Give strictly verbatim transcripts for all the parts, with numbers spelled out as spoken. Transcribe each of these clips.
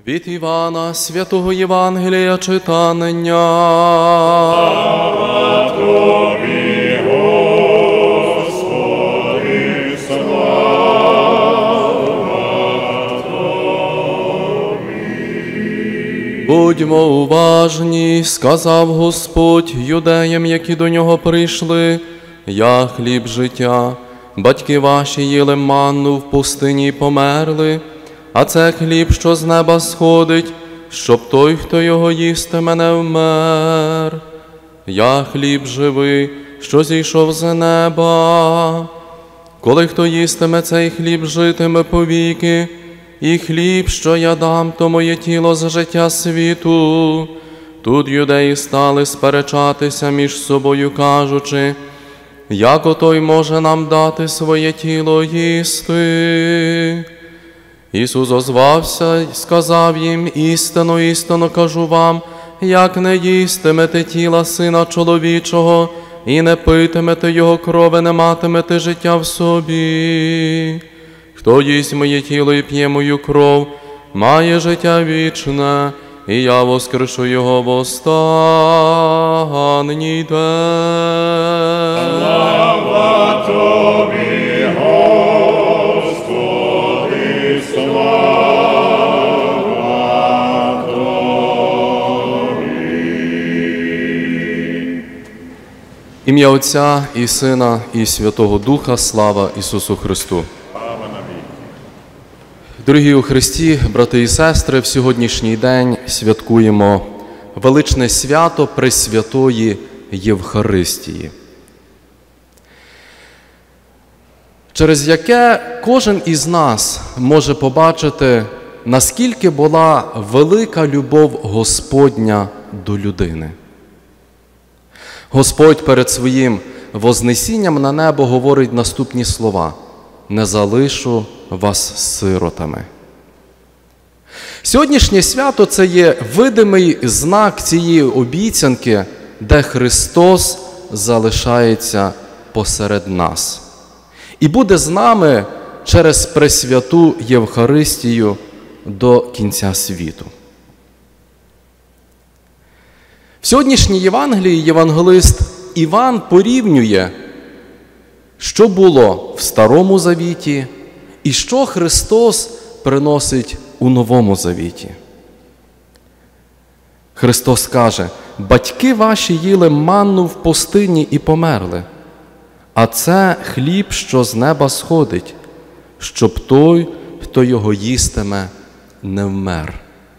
Від Івана святого Євангелія читання. Слава Тобі, Господи, слава Тобі. Будьмо уважні, сказав Господь юдеям, які до нього прийшли: я хліб життя, батьки ваші їли манну в пустині й померли. А це хліб, що з неба сходить, щоб той, хто його їстиме, не вмер. Я хліб живий, що зійшов з неба. Коли хто їстиме цей хліб, житиме повіки, і хліб, що я дам, то моє тіло з життя світу. Тут юдеї стали сперечатися між собою, кажучи: як отой може нам дати своє тіло їсти? Ісус озвався й сказав їм: істинно, істинно кажу вам, як не їстимете тіла Сина Чоловічого і не питимете Його крови, не матимете життя в собі. Хто їсть моє тіло і п'є мою кров, має життя вічне, і я воскрешу його в останній день. Слава Тобі, Господи, слава Тобі. Ім'я Отця і Сина і Святого Духа. Слава Ісусу Христу. Дорогі у Христі, брати і сестри, в сьогоднішній день святкуємо величне свято Пресвятої Євхаристії, через яке кожен із нас може побачити, наскільки була велика любов Господня до людини. Господь перед своїм вознесінням на небо говорить наступні слова: «Не залишу вас сиротами». Сьогоднішнє свято – це є видимий знак цієї обіцянки, де Христос залишається посеред нас і буде з нами через Пресвяту Євхаристію до кінця світу. В сьогоднішній Євангелії євангелист Іван порівнює, що було в Старому Завіті і що Христос приносить у Новому Завіті. Христос каже: батьки ваші їли манну в пустині і померли, а це хліб, що з неба сходить, щоб той, хто його їстиме, не вмер.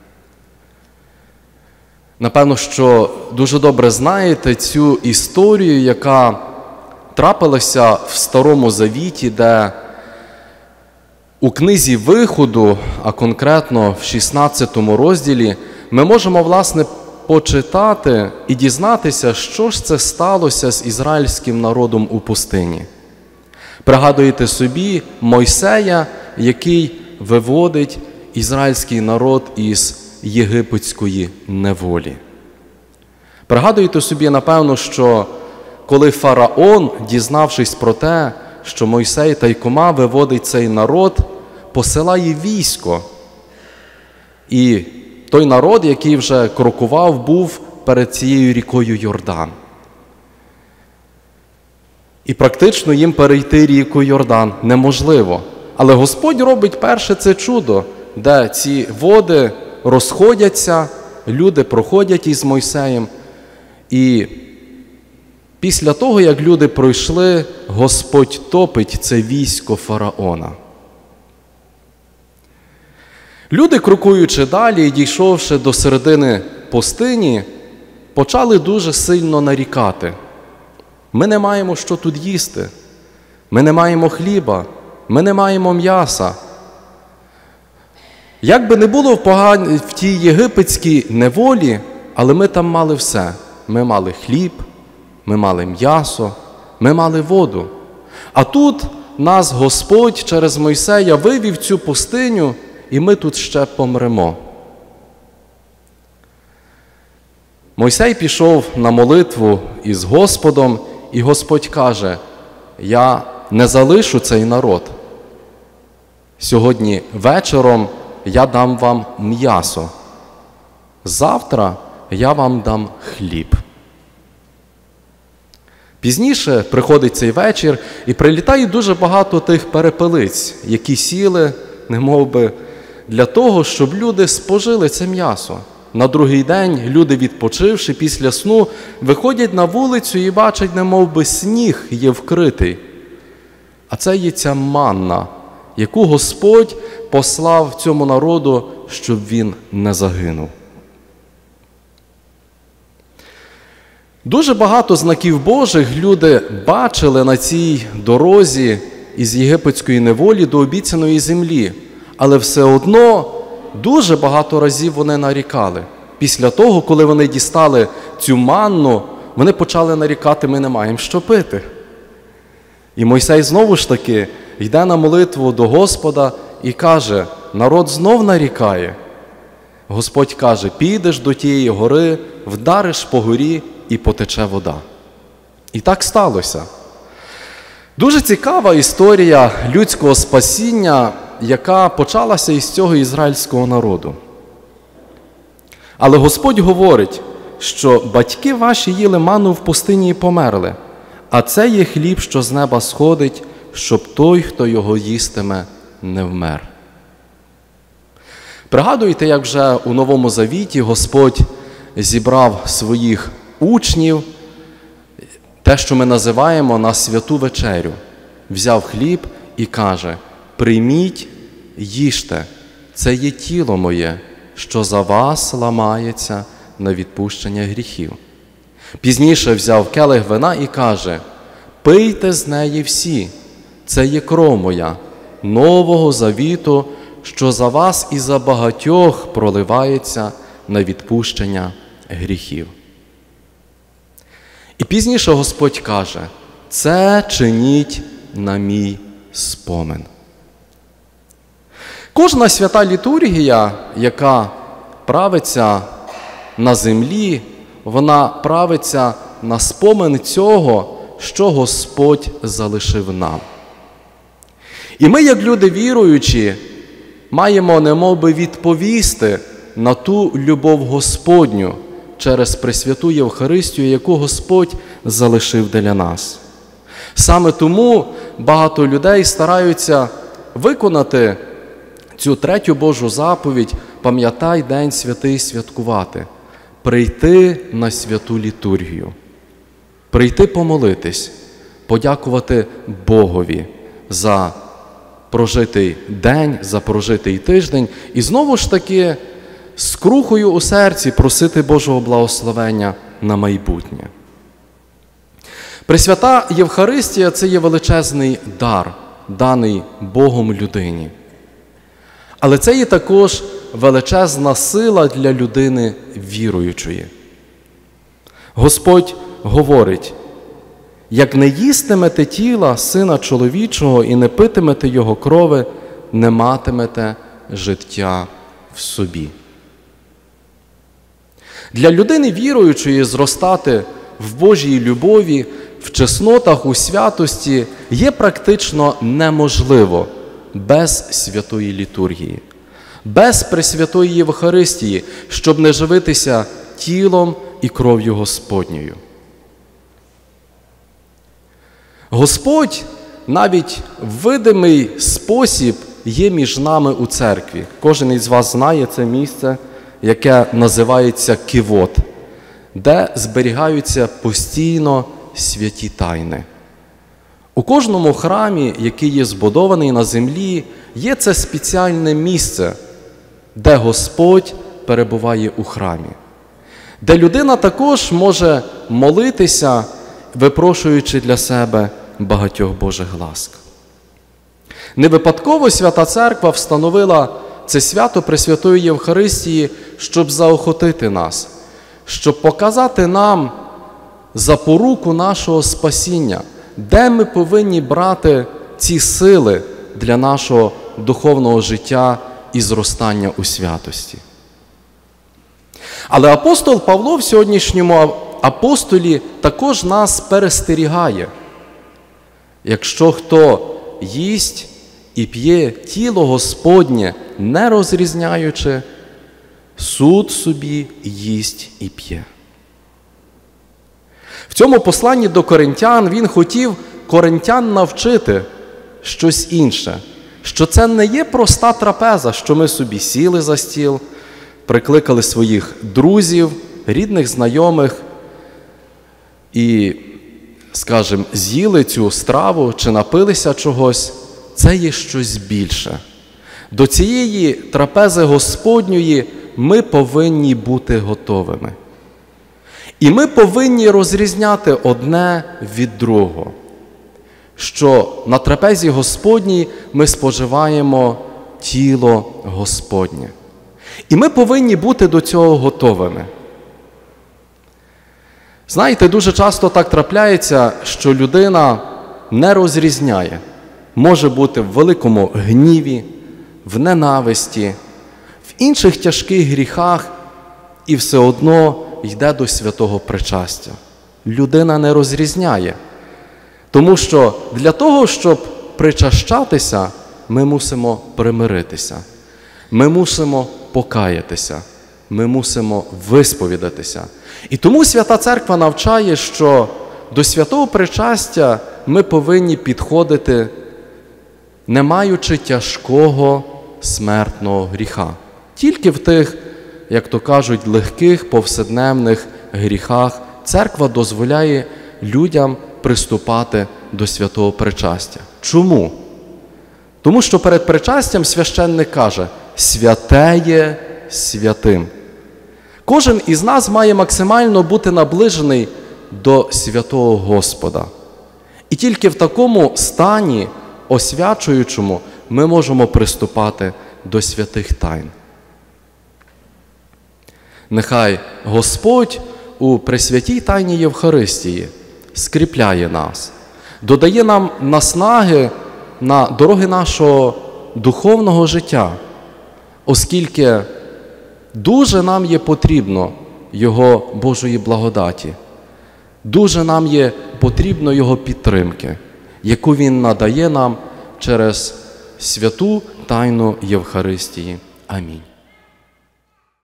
Напевно, що дуже добре знаєте цю історію, яка трапилася в Старому Завіті, де у книзі Виходу, а конкретно в шістнадцятому розділі, ми можемо, власне, почитати і дізнатися, що ж це сталося з ізраїльським народом у пустині. Пригадуєте собі Мойсея, який виводить ізраїльський народ із єгипетської неволі. Пригадуєте собі, напевно, що коли фараон, дізнавшись про те, що Мойсей тайкома виводить цей народ, посилає військо. І той народ, який вже крокував, був перед цією рікою Йордан. І практично їм перейти ріку Йордан неможливо. Але Господь робить перше це чудо, де ці води розходяться, люди проходять із Мойсеєм. І після того, як люди пройшли, Господь топить це військо фараона. Люди, крокуючи далі і дійшовши до середини пустині, почали дуже сильно нарікати: ми не маємо що тут їсти, ми не маємо хліба, ми не маємо м'яса. Як би не було в, поган... в тій єгипетській неволі, але ми там мали все. Ми мали хліб, ми мали м'ясо, ми мали воду. А тут нас Господь через Мойсея вивів цю пустиню, і ми тут ще помремо. Мойсей пішов на молитву із Господом, і Господь каже: я не залишу цей народ. Сьогодні вечором я дам вам м'ясо. Завтра я вам дам хліб. Пізніше приходить цей вечір, і прилітає дуже багато тих перепелиць, які сіли, немовби, для того, щоб люди спожили це м'ясо. На другий день люди, відпочивши після сну, виходять на вулицю і бачать, немовби сніг є вкритий. А це є ця манна, яку Господь послав цьому народу, щоб він не загинув. Дуже багато знаків Божих люди бачили на цій дорозі із єгипетської неволі до обіцяної землі, але все одно дуже багато разів вони нарікали. Після того, коли вони дістали цю манну, вони почали нарікати: ми не маємо що пити. І Мойсей знову ж таки йде на молитву до Господа і каже: народ знов нарікає. Господь каже: підеш до тієї гори, вдариш по горі і потече вода. І так сталося. Дуже цікава історія людського спасіння, яка почалася із цього ізраїльського народу. Але Господь говорить, що батьки ваші їли манну в пустині і померли, а це є хліб, що з неба сходить, щоб той, хто його їстиме, не вмер. Пригадуєте, як вже у Новому Завіті Господь зібрав своїх учнів, те, що ми називаємо, на святу вечерю. Взяв хліб і каже: прийміть, їжте, це є тіло моє, що за вас ламається на відпущення гріхів. Пізніше взяв келих вина і каже: пийте з неї всі, це є кров моя, нового завіту, що за вас і за багатьох проливається на відпущення гріхів. І пізніше Господь каже: це чиніть на мій спомин. Кожна свята літургія, яка правиться на землі, вона правиться на спомин цього, що Господь залишив нам. І ми, як люди віруючі, маємо немовби відповісти на ту любов Господню через Пресвяту Євхаристію, яку Господь залишив для нас. Саме тому багато людей стараються виконати цю третю Божу заповідь: пам'ятай день святий святкувати, прийти на святу літургію, прийти помолитись, подякувати Богові за прожитий день, за прожитий тиждень і знову ж таки з крухою у серці просити Божого благословення на майбутнє. Пресвята Євхаристія – це є величезний дар, даний Богом людині. Але це є також величезна сила для людини віруючої. Господь говорить: як не їстимете тіла Сина Чоловічого і не питимете Його крови, не матимете життя в собі. Для людини віруючої зростати в Божій любові, в чеснотах, у святості є практично неможливо без святої літургії, без Пресвятої Євхаристії, щоб не живитися тілом і кров'ю Господньою. Господь навіть в видимий спосіб є між нами у церкві. Кожен із вас знає це місце, яке називається кивот, де зберігаються постійно святі тайни. У кожному храмі, який є збудований на землі, є це спеціальне місце, де Господь перебуває у храмі, де людина також може молитися, випрошуючи для себе багатьох Божих ласк. Не випадково Свята Церква встановила це свято Пресвятої Євхаристії, щоб заохотити нас, щоб показати нам запоруку нашого спасіння, де ми повинні брати ці сили для нашого духовного життя і зростання у святості. Але апостол Павло в сьогоднішньому апостолі також нас перестерігає. Якщо хто їсть і п'є тіло Господнє, не розрізняючи, суд собі їсть і п'є. В цьому посланні до коринтян він хотів коринтян навчити щось інше, що це не є проста трапеза, що ми собі сіли за стіл, прикликали своїх друзів, рідних, знайомих і, скажімо, з'їли цю страву чи напилися чогось. Це є щось більше. До цієї трапези Господньої ми повинні бути готовими. І ми повинні розрізняти одне від другого, що на трапезі Господній ми споживаємо тіло Господнє. І ми повинні бути до цього готовими. Знаєте, дуже часто так трапляється, що людина не розрізняє. Може бути в великому гніві, в ненависті, в інших тяжких гріхах і все одно йде до святого причастя. Людина не розрізняє. Тому що для того, щоб причащатися, ми мусимо примиритися. Ми мусимо покаятися. Ми мусимо висповідатися. І тому Свята Церква навчає, що до святого причастя ми повинні підходити, не маючи тяжкого смертного гріха. Тільки в тих, як то кажуть, легких повседневних гріхах Церква дозволяє людям приступати до святого причастя. Чому? Тому що перед причастям священник каже: «Святе є святим». Кожен із нас має максимально бути наближений до святого Господа. І тільки в такому стані, освячуючому, ми можемо приступати до святих тайн. Нехай Господь у пресвятій тайні Євхаристії скріпляє нас, додає нам наснаги на дороги нашого духовного життя, оскільки дуже нам є потрібно Його Божої благодаті, дуже нам є потрібно Його підтримки, яку Він надає нам через святу тайну Євхаристії. Амінь.